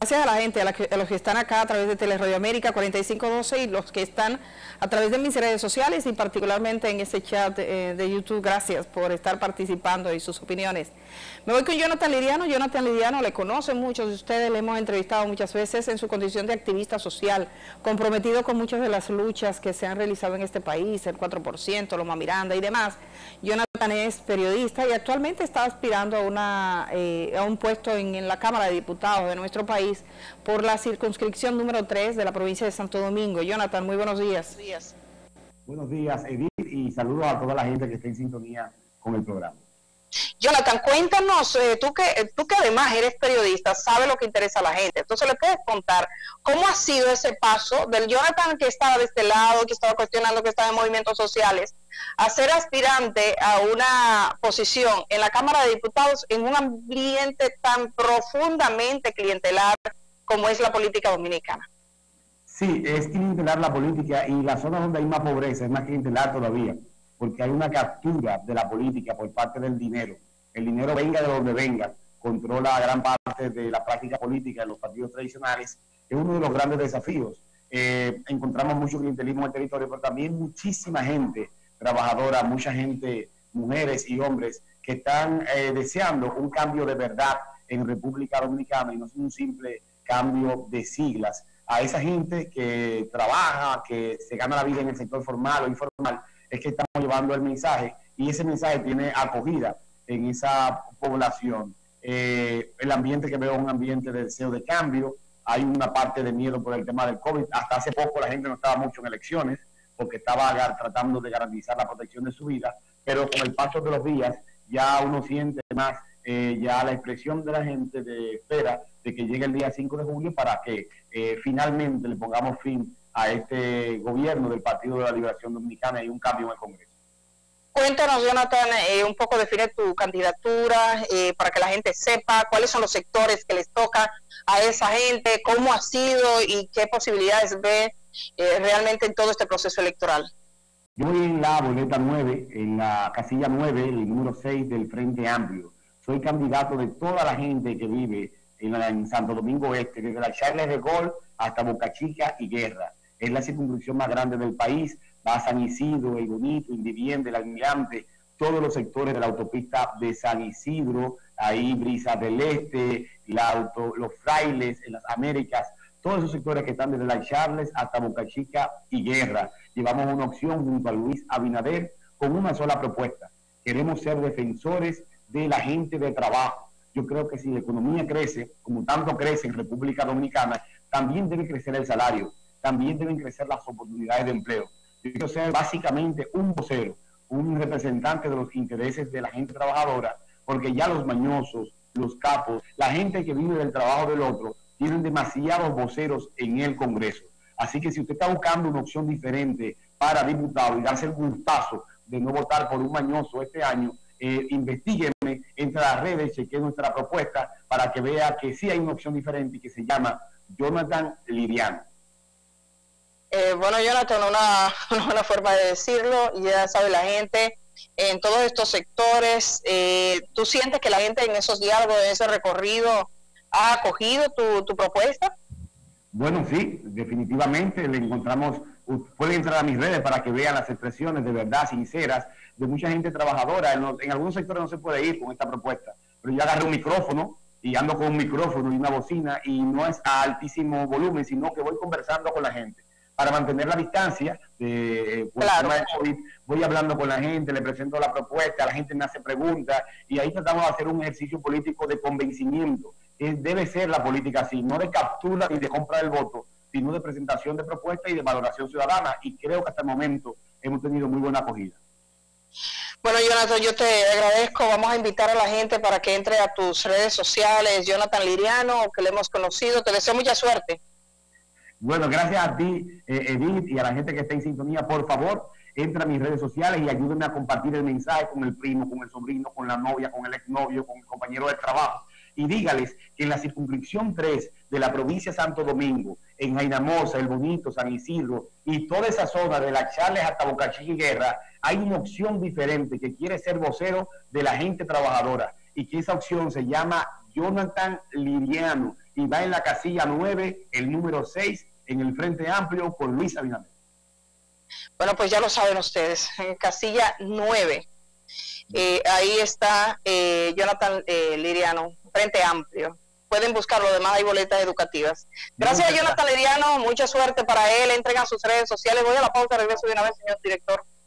Gracias a la gente, a los que están acá a través de Teleradio América 4512 y los que están a través de mis redes sociales y particularmente en este chat de YouTube. Gracias por estar participando y sus opiniones. Me voy con Jonathan Liriano. Jonathan Liriano le conocen muchos de ustedes, le hemos entrevistado muchas veces en su condición de activista social, comprometido con muchas de las luchas que se han realizado en este país, el 4%, Loma Miranda y demás. Jonathan es periodista y actualmente está aspirando a un puesto en la Cámara de Diputados de nuestro país por la circunscripción número 3 de la provincia de Santo Domingo. Jonathan, muy buenos días. Buenos días, Edith, y saludos a toda la gente que está en sintonía con el programa. Jonathan, cuéntanos, tú que además eres periodista, sabes lo que interesa a la gente. Entonces, ¿le puedes contar cómo ha sido ese paso del Jonathan que estaba de este lado, que estaba cuestionando, que estaba en movimientos sociales, a ser aspirante a una posición en la Cámara de Diputados en un ambiente tan profundamente clientelar como es la política dominicana? Sí, es clientelar la política y la zona donde hay más pobreza es más clientelar todavía, porque hay una captura de la política por parte del dinero. El dinero venga de donde venga, controla gran parte de la práctica política de los partidos tradicionales. Es uno de los grandes desafíos. Encontramos mucho clientelismo en el territorio, pero también muchísima gente trabajadora, mucha gente, mujeres y hombres, que están deseando un cambio de verdad en República Dominicana y no es un simple cambio de siglas. A esa gente que trabaja, que se gana la vida en el sector formal o informal, es que estamos llevando el mensaje y ese mensaje tiene acogida en esa población. El ambiente que veo es un ambiente de deseo de cambio, hay una parte de miedo por el tema del COVID. Hasta hace poco la gente no estaba mucho en elecciones porque estaba tratando de garantizar la protección de su vida, pero con el paso de los días ya uno siente más ya la expresión de la gente de espera de que llegue el día 5 de julio para que finalmente le pongamos fin a este gobierno del Partido de la Liberación Dominicana y un cambio en el Congreso. Cuéntanos, Jonathan, un poco define tu candidatura para que la gente sepa cuáles son los sectores que les toca a esa gente, cómo ha sido y qué posibilidades ve realmente en todo este proceso electoral. Yo voy en la boleta 9, en la casilla 9, el número 6 del Frente Amplio. Soy candidato de toda la gente que vive en Santo Domingo Este, desde la Charles de Gaulle hasta Boca Chica y Guerra. Es la circunscripción más grande del país, va a San Isidro, El Bonito, Inviviente, El Almirante, todos los sectores de la autopista de San Isidro, ahí Brisa del Este, los Frailes, en las Américas, todos esos sectores que están desde la Charles hasta Boca Chica y Guerra. Llevamos una opción junto a Luis Abinader con una sola propuesta. Queremos ser defensores de la gente de trabajo. Yo creo que si la economía crece, como tanto crece en República Dominicana, también debe crecer el salario, también deben crecer las oportunidades de empleo. Yo quiero ser básicamente un vocero, un representante de los intereses de la gente trabajadora, porque ya los mañosos, los capos, la gente que vive del trabajo del otro, tienen demasiados voceros en el Congreso. Así que si usted está buscando una opción diferente para diputado y darse el gustazo de no votar por un mañoso este año, investígueme, entre las redes, chequee nuestra propuesta para que vea que sí hay una opción diferente y que se llama Jonathan Liriano. Bueno, Jonathan, una forma de decirlo, ya sabe la gente, en todos estos sectores, ¿tú sientes que la gente en esos diálogos, en ese recorrido, ha acogido tu propuesta? Bueno, sí, definitivamente le encontramos. Pueden entrar a mis redes para que vean las expresiones de verdad, sinceras, de mucha gente trabajadora. En algunos sectores no se puede ir con esta propuesta, pero yo agarré un micrófono y ando con un micrófono y una bocina y no es a altísimo volumen, sino que voy conversando con la gente para mantener la distancia por el tema del COVID. Voy hablando con la gente, le presento la propuesta, la gente me hace preguntas y ahí tratamos de hacer un ejercicio político de convencimiento. Debe ser la política así, no de captura ni de compra del voto, sino de presentación de propuestas y de valoración ciudadana, y creo que hasta el momento hemos tenido muy buena acogida. Bueno, Jonathan, yo te agradezco. Vamos a invitar a la gente para que entre a tus redes sociales, Jonathan Liriano, que le hemos conocido. Te deseo mucha suerte. Bueno, gracias a ti, Edith, y a la gente que está en sintonía. Por favor, entra a mis redes sociales y ayúdenme a compartir el mensaje con el primo, con el sobrino, con la novia, con el exnovio, con el compañero de trabajo. Y dígales que en la circunscripción 3 de la provincia de Santo Domingo, en Jainamosa, El Bonito, San Isidro y toda esa zona de la Charles hasta Boca Chica y Guerra, hay una opción diferente que quiere ser vocero de la gente trabajadora y que esa opción se llama Jonathan Liriano y va en la casilla 9, el número 6, en el Frente Amplio, por Luis Abinader. Bueno, pues ya lo saben ustedes, en casilla 9. Ahí está Jonathan Liriano, Frente Amplio. Pueden buscarlo, además hay boletas educativas. Gracias a Jonathan Liriano, mucha suerte para él, entregan sus redes sociales. Voy a la pausa, regreso de una vez, señor director.